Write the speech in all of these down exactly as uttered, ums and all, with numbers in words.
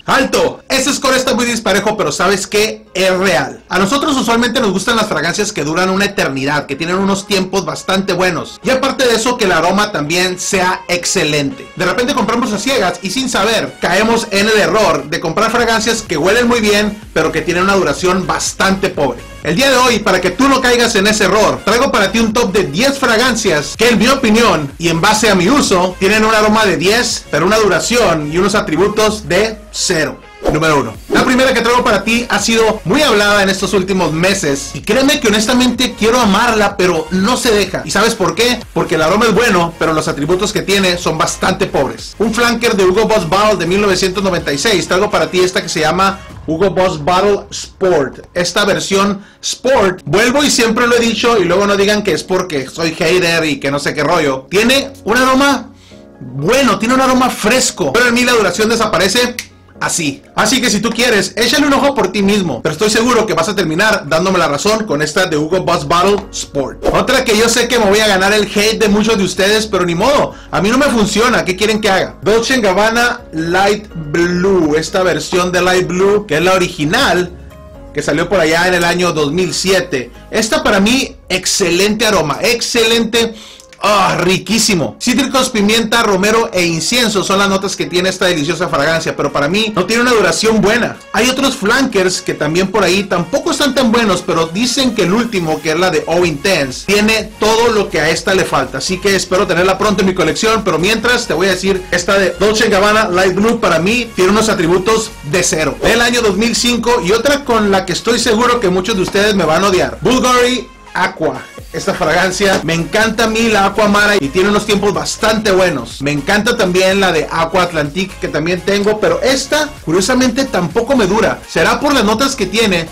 ¡Alto! Ese score está muy disparejo, pero ¿sabes qué? Es real. A nosotros usualmente nos gustan las fragancias que duran una eternidad, que tienen unos tiempos bastante buenos. Y aparte de eso, que el aroma también sea excelente. De repente compramos a ciegas y sin saber, caemos en el error de comprar fragancias que huelen muy bien, pero que tienen una duración bastante pobre. El día de hoy, para que tú no caigas en ese error, traigo para ti un top de diez fragancias que en mi opinión, y en base a mi uso, tienen un aroma de diez, pero una duración y unos atributos de cero. Número uno. La primera que traigo para ti ha sido muy hablada en estos últimos meses. Y créeme que honestamente quiero amarla, pero no se deja. ¿Y sabes por qué? Porque el aroma es bueno, pero los atributos que tiene son bastante pobres. Un flanker de Hugo Boss Bottle de mil novecientos noventa y seis. Traigo para ti esta que se llama Hugo Boss Bottle Sport. Esta versión Sport, vuelvo y siempre lo he dicho, y luego no digan que es porque soy hater y que no sé qué rollo. Tiene un aroma bueno, tiene un aroma fresco, pero en mí la duración desaparece así. Así que si tú quieres, échale un ojo por ti mismo, pero estoy seguro que vas a terminar dándome la razón con esta de Hugo Boss Bottle Sport. Otra que yo sé que me voy a ganar el hate de muchos de ustedes, pero ni modo, a mí no me funciona. ¿Qué quieren que haga? Dolce and Gabbana Light Blue, esta versión de Light Blue, que es la original, que salió por allá en el año dos mil siete. Esta para mí, excelente aroma, excelente. ¡Ah, oh, riquísimo! Cítricos, pimienta, romero e incienso son las notas que tiene esta deliciosa fragancia, pero para mí no tiene una duración buena. Hay otros flankers que también por ahí tampoco están tan buenos, pero dicen que el último, que es la de Oh Intense, tiene todo lo que a esta le falta. Así que espero tenerla pronto en mi colección, pero mientras te voy a decir, esta de Dolce and Gabbana Light Blue para mí tiene unos atributos de cero. Del año dos mil cinco, y otra con la que estoy seguro que muchos de ustedes me van a odiar. Bulgari Aqua. Esta fragancia, me encanta a mí la Aqua Mara y tiene unos tiempos bastante buenos. Me encanta también la de Aqua Atlantic, que también tengo, pero esta curiosamente tampoco me dura. Será por las notas que tiene,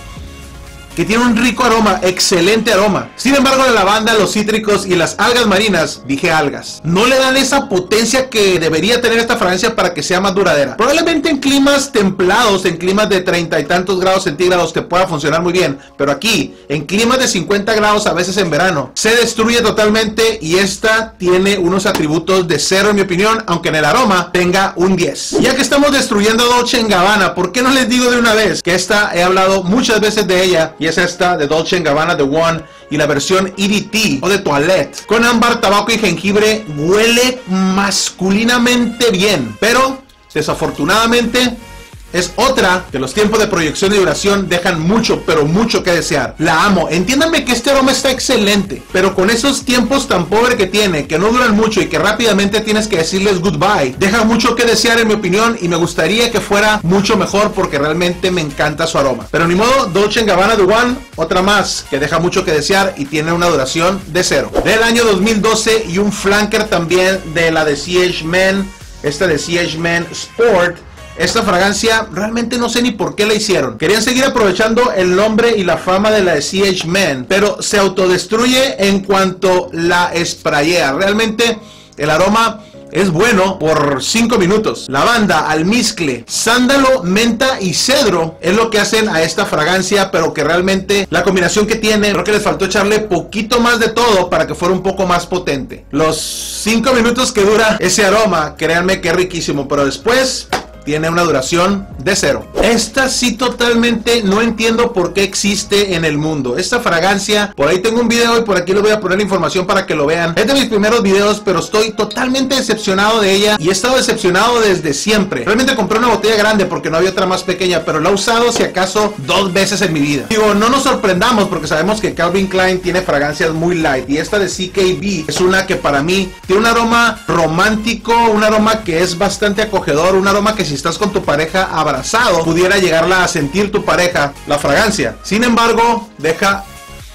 que tiene un rico aroma, excelente aroma. Sin embargo, la lavanda, los cítricos y las algas marinas, dije algas, no le dan esa potencia que debería tener esta fragancia para que sea más duradera. Probablemente en climas templados, en climas de treinta y tantos grados centígrados, te pueda funcionar muy bien, pero aquí, en climas de cincuenta grados, a veces en verano, se destruye totalmente, y esta tiene unos atributos de cero en mi opinión, aunque en el aroma tenga un diez. Ya que estamos destruyendo Dolce and Gabbana, ¿por qué no les digo de una vez que esta he hablado muchas veces de ella? Y es esta de Dolce and Gabbana The One, y la versión E D T o de Toilette con ámbar, tabaco y jengibre. Huele masculinamente bien, pero desafortunadamente es otra que los tiempos de proyección y duración dejan mucho, pero mucho que desear. La amo. Entiéndanme que este aroma está excelente, pero con esos tiempos tan pobres que tiene, que no duran mucho y que rápidamente tienes que decirles goodbye, deja mucho que desear en mi opinión, y me gustaría que fuera mucho mejor porque realmente me encanta su aroma. Pero ni modo, Dolce and Gabbana The One, otra más que deja mucho que desear y tiene una duración de cero. Del año dos mil doce, y un flanker también de la de C H Men, esta de C H Men Sport. Esta fragancia realmente no sé ni por qué la hicieron. Querían seguir aprovechando el nombre y la fama de la de C H Men, pero se autodestruye en cuanto la sprayea. Realmente el aroma es bueno por cinco minutos. Lavanda, almizcle, sándalo, menta y cedro es lo que hacen a esta fragancia, pero que realmente la combinación que tiene, creo que les faltó echarle poquito más de todo para que fuera un poco más potente. Los cinco minutos que dura ese aroma, créanme que es riquísimo, pero después tiene una duración de cero. Esta sí totalmente no entiendo por qué existe en el mundo. Esta fragancia, por ahí tengo un video y por aquí les voy a poner la información para que lo vean. Es de mis primeros videos, pero estoy totalmente decepcionado de ella, y he estado decepcionado desde siempre. Realmente compré una botella grande porque no había otra más pequeña, pero la he usado si acaso dos veces en mi vida. Digo, no nos sorprendamos porque sabemos que Calvin Klein tiene fragancias muy light, y esta de C K B es una que para mí tiene un aroma romántico, un aroma que es bastante acogedor, un aroma que si estás con tu pareja abrazado, pudiera llegarla a sentir tu pareja la fragancia. Sin embargo, deja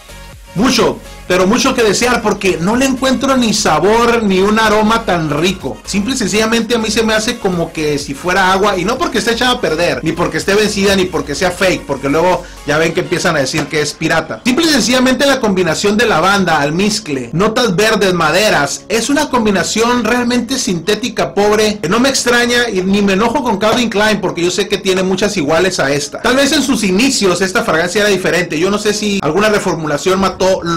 mucho, pero mucho que desear, porque no le encuentro ni sabor ni un aroma tan rico. Simple y sencillamente a mí se me hace como que si fuera agua, y no porque esté echada a perder, ni porque esté vencida, ni porque sea fake, porque luego ya ven que empiezan a decir que es pirata. Simple y sencillamente la combinación de lavanda, almizcle, notas verdes, maderas, es una combinación realmente sintética, pobre, que no me extraña, y ni me enojo con Calvin Klein porque yo sé que tiene muchas iguales a esta. Tal vez en sus inicios esta fragancia era diferente. Yo no sé si alguna reformulación mató lo único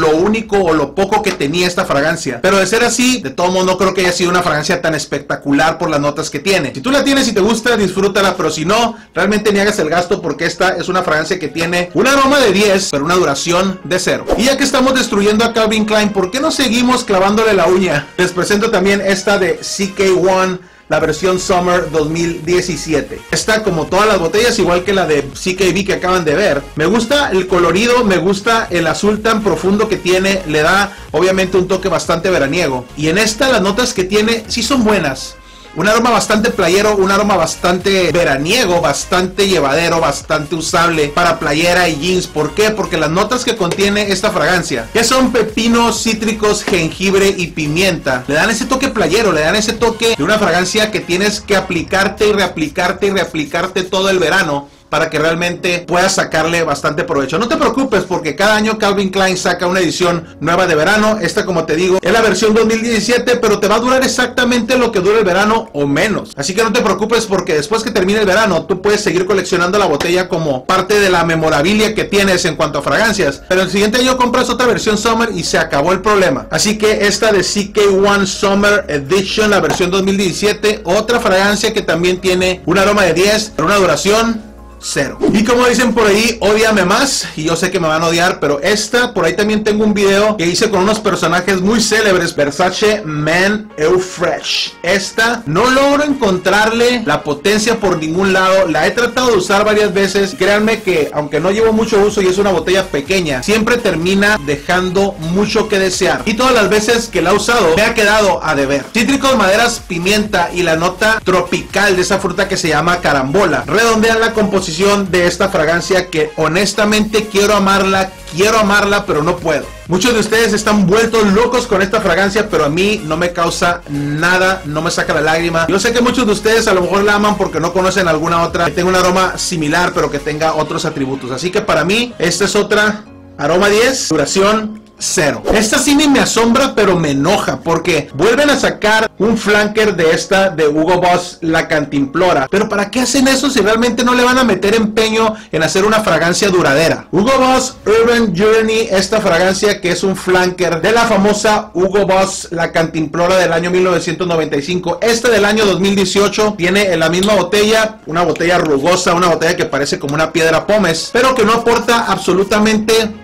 genérico o lo poco que tenía esta fragancia. Pero de ser así, de todo modo no creo que haya sido una fragancia tan espectacular por las notas que tiene. Si tú la tienes y te gusta, disfrútala, pero si no, realmente ni hagas el gasto, porque esta es una fragancia que tiene un aroma de diez, pero una duración de cero. Y ya que estamos destruyendo a Calvin Klein, ¿por qué no seguimos clavándole la uña? Les presento también esta de C K uno, la versión Summer dos mil diecisiete. Esta, como todas las botellas, igual que la de C K V que acaban de ver, me gusta el colorido, me gusta el azul tan profundo que tiene, le da obviamente un toque bastante veraniego. Y en esta las notas que tiene sí son buenas. Un aroma bastante playero, un aroma bastante veraniego, bastante llevadero, bastante usable para playera y jeans. ¿Por qué? Porque las notas que contiene esta fragancia, que son pepinos, cítricos, jengibre y pimienta, le dan ese toque playero, le dan ese toque de una fragancia que tienes que aplicarte y reaplicarte y reaplicarte todo el verano, para que realmente puedas sacarle bastante provecho. No te preocupes, porque cada año Calvin Klein saca una edición nueva de verano. Esta, como te digo, es la versión dos mil diecisiete, pero te va a durar exactamente lo que dura el verano o menos. Así que no te preocupes, porque después que termine el verano, tú puedes seguir coleccionando la botella como parte de la memorabilia que tienes en cuanto a fragancias. Pero el siguiente año compras otra versión Summer y se acabó el problema. Así que esta de C K uno Summer Edition, la versión dos mil diecisiete, otra fragancia que también tiene un aroma de diez, pero una duración cero. Y como dicen por ahí, ódiame más. Y yo sé que me van a odiar, pero esta, por ahí también tengo un video que hice con unos personajes muy célebres. Versace Man Eau Fresh. Esta no logro encontrarle la potencia por ningún lado. La he tratado de usar varias veces. Créanme que aunque no llevo mucho uso y es una botella pequeña, siempre termina dejando mucho que desear. Y todas las veces que la he usado me ha quedado a deber. Cítricos, maderas, pimienta y la nota tropical de esa fruta que se llama carambola redondean la composición de esta fragancia, que honestamente quiero amarla, quiero amarla, pero no puedo. Muchos de ustedes están vueltos locos con esta fragancia, pero a mí no me causa nada, no me saca la lágrima. Yo sé que muchos de ustedes a lo mejor la aman porque no conocen alguna otra que tenga un aroma similar, pero que tenga otros atributos. Así que para mí, esta es otra aroma diez, duración cero. Esta sí ni me asombra, pero me enoja, porque vuelven a sacar un flanker de esta de Hugo Boss, la Cantimplora. Pero ¿para qué hacen eso si realmente no le van a meter empeño en hacer una fragancia duradera? Hugo Boss Urban Journey, esta fragancia que es un flanker de la famosa Hugo Boss, la Cantimplora del año mil novecientos noventa y cinco. Esta del año dos mil dieciocho tiene en la misma botella, una botella rugosa, una botella que parece como una piedra pómez, pero que no aporta absolutamente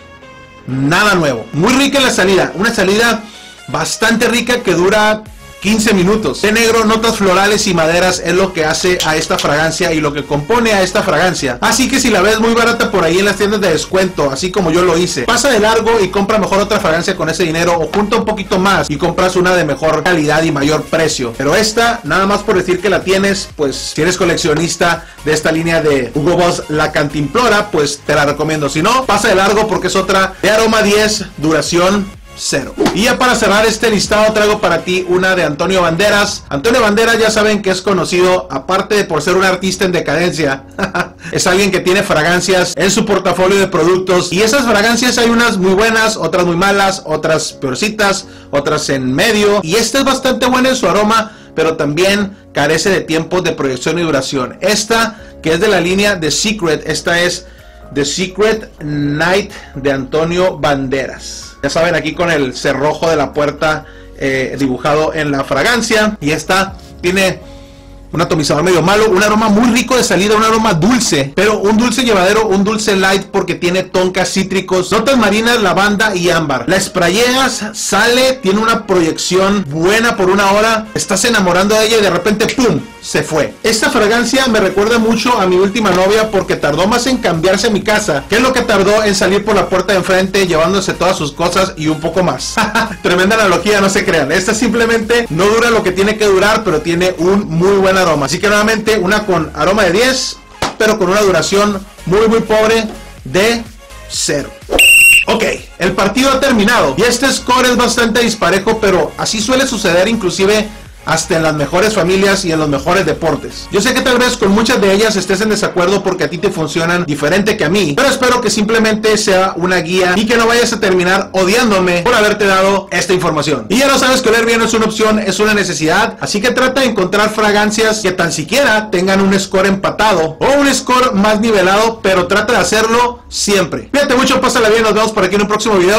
nada nuevo. Muy rica en la salida, una salida bastante rica que dura quince minutos. De negro, notas florales y maderas es lo que hace a esta fragancia y lo que compone a esta fragancia. Así que si la ves muy barata por ahí en las tiendas de descuento, así como yo lo hice, pasa de largo y compra mejor otra fragancia con ese dinero, o junta un poquito más y compras una de mejor calidad y mayor precio. Pero esta, nada más por decir que la tienes, pues si eres coleccionista de esta línea de Hugo Boss, la Cantimplora, pues te la recomiendo. Si no, pasa de largo, porque es otra de aroma diez, duración cero. Y ya para cerrar este listado, traigo para ti una de Antonio Banderas. Antonio Banderas, ya saben que es conocido, aparte de por ser un artista en decadencia, es alguien que tiene fragancias en su portafolio de productos, y esas fragancias hay unas muy buenas, otras muy malas, otras peorcitas, otras en medio, y esta es bastante buena en su aroma, pero también carece de tiempos de proyección y duración. Esta, que es de la línea The Secret, esta es The Secret Night de Antonio Banderas. Ya saben, aquí con el cerrojo de la puerta eh, dibujado en la fragancia. Y esta tiene un atomizador medio malo, un aroma muy rico de salida, un aroma dulce, pero un dulce llevadero, un dulce light, porque tiene toncas cítricos, notas marinas, lavanda y ámbar. La sprayeas, sale, tiene una proyección buena por una hora, estás enamorando de ella y de repente ¡pum!, se fue. Esta fragancia me recuerda mucho a mi última novia, porque tardó más en cambiarse a mi casa que es lo que tardó en salir por la puerta de enfrente llevándose todas sus cosas y un poco más. Tremenda analogía, no se crean. Esta simplemente no dura lo que tiene que durar, pero tiene un muy buen aroma. Así que nuevamente una con aroma de diez, pero con una duración muy muy pobre de cero. Ok, el partido ha terminado y este score es bastante disparejo, pero así suele suceder inclusive hasta en las mejores familias y en los mejores deportes. Yo sé que tal vez con muchas de ellas estés en desacuerdo porque a ti te funcionan diferente que a mí, pero espero que simplemente sea una guía y que no vayas a terminar odiándome por haberte dado esta información. Y ya lo sabes que oler bien no es una opción, es una necesidad, así que trata de encontrar fragancias que tan siquiera tengan un score empatado o un score más nivelado, pero trata de hacerlo siempre. Cuídate mucho, pásala bien, nos vemos por aquí en un próximo video.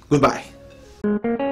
Goodbye.